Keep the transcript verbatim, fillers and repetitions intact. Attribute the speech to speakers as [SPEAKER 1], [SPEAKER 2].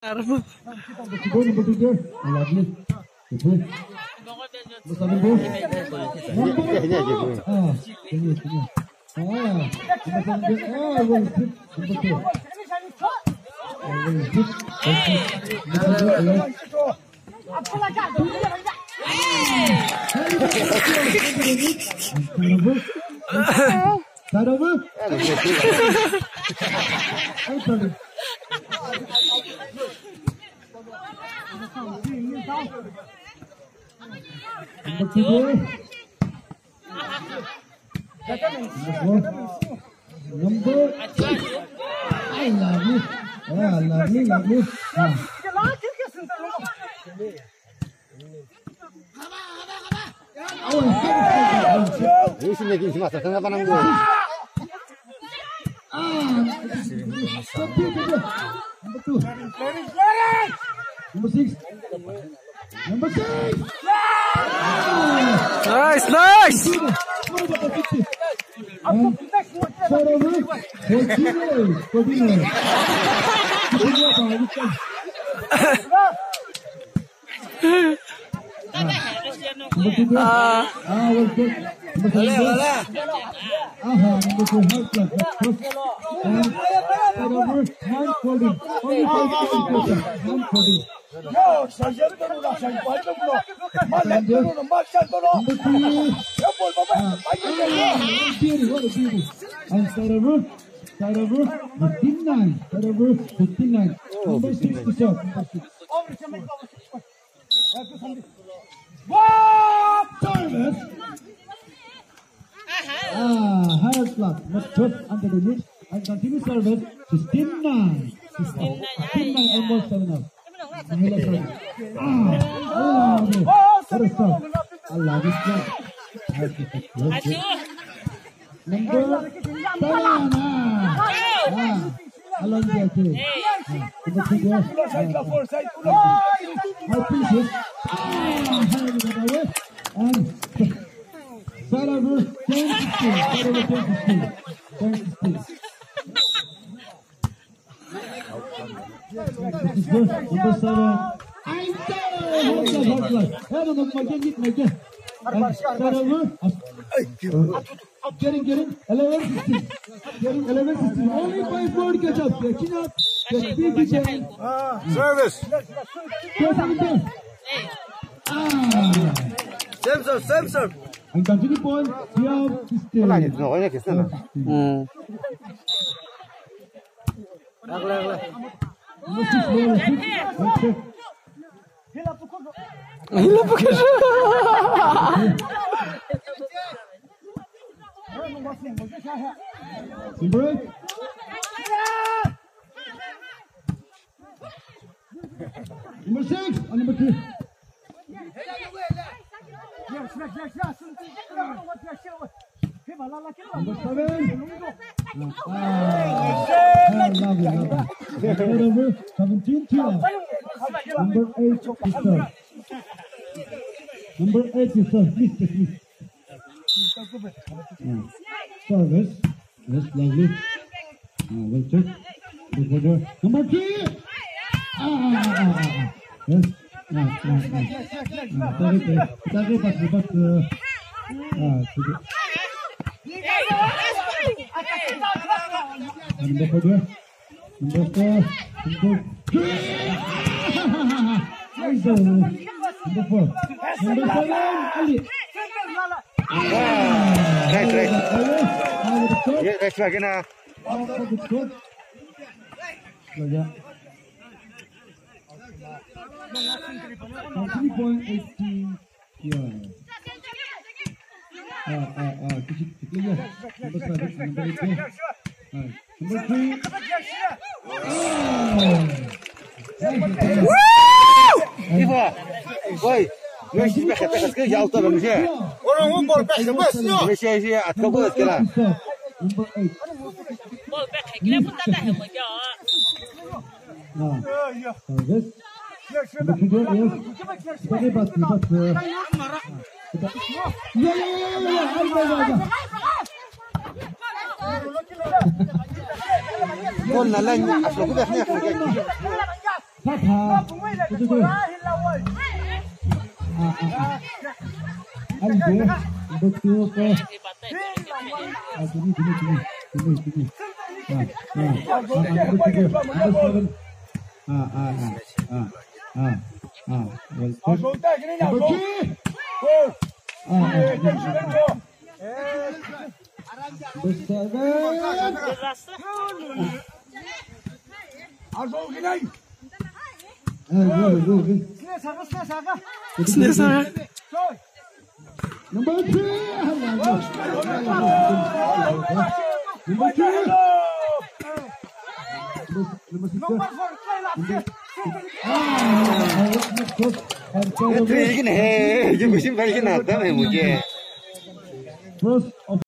[SPEAKER 1] Nice, nice.
[SPEAKER 2] No, sarjento no la sai, guarda uno. Malletto no, marciando no. E poi vabbè,
[SPEAKER 3] and Sarabur, Sarabur, fifty-nine, Sarabur, fifty-nine. Number six to serve. What service? Ah, higher slot, not just under the mid, and continue service, fifty-nine. fifty-nine, almost seven up. Ah, Allah, what a start. Allah, this one. Number seven. Ah, along the two. Number two, yes. How pieces. Ah, and Sarabur, ten sixteen. Sarabur, ten sixteen. ten sixteen. Number seven. I'm there. Getting, getting, eleven sixteen. Getting eleven sixteen. Only five more catch up. Catching up. Getting
[SPEAKER 2] service.
[SPEAKER 3] Ah.
[SPEAKER 2] Same serve, same serve.
[SPEAKER 3] And continue point. We have sixteen.
[SPEAKER 1] Hmm. Hila po kasi.
[SPEAKER 3] Break. Number six and number three. Number seven. Number seventeen to Number eight to serve. Number eight to serve. Please, please. Yeah. Service. Yes, lovely. Uh, well check. Number three. Ah, ah, ah, ah. Yes. Ah, ah, ah. Sorry, sorry, but but uh, ah, number four. Number four. Number three. Number four. Number seven. Ali.
[SPEAKER 2] Right, right. Yeah, right back in.
[SPEAKER 3] three point one eight yards. Ah, ah, ah. Clear. Number seven. Number eight. Ah. Number three.
[SPEAKER 2] Ivo, oi, não se peca, peca, que já alto vamos ver. Ora, um bol peca, mas não. Mas é já acabou de lá.
[SPEAKER 3] Number eight.
[SPEAKER 4] Bol peca, que leva tanta rema já.
[SPEAKER 3] Ah, this. Number two, yes. But but but. Yeah, yeah, yeah, yeah.
[SPEAKER 2] قلنا لن أشرب ده إحنا
[SPEAKER 3] Tata. Itu tu. Ah ah. Alde. Betul ke. Ah sini sini sini sini sini. Ah ah. Ah ah ah ah ah. Well. Number three. Number two.
[SPEAKER 2] लेकिन है ये machine भाई के नाता है मुझे
[SPEAKER 3] First of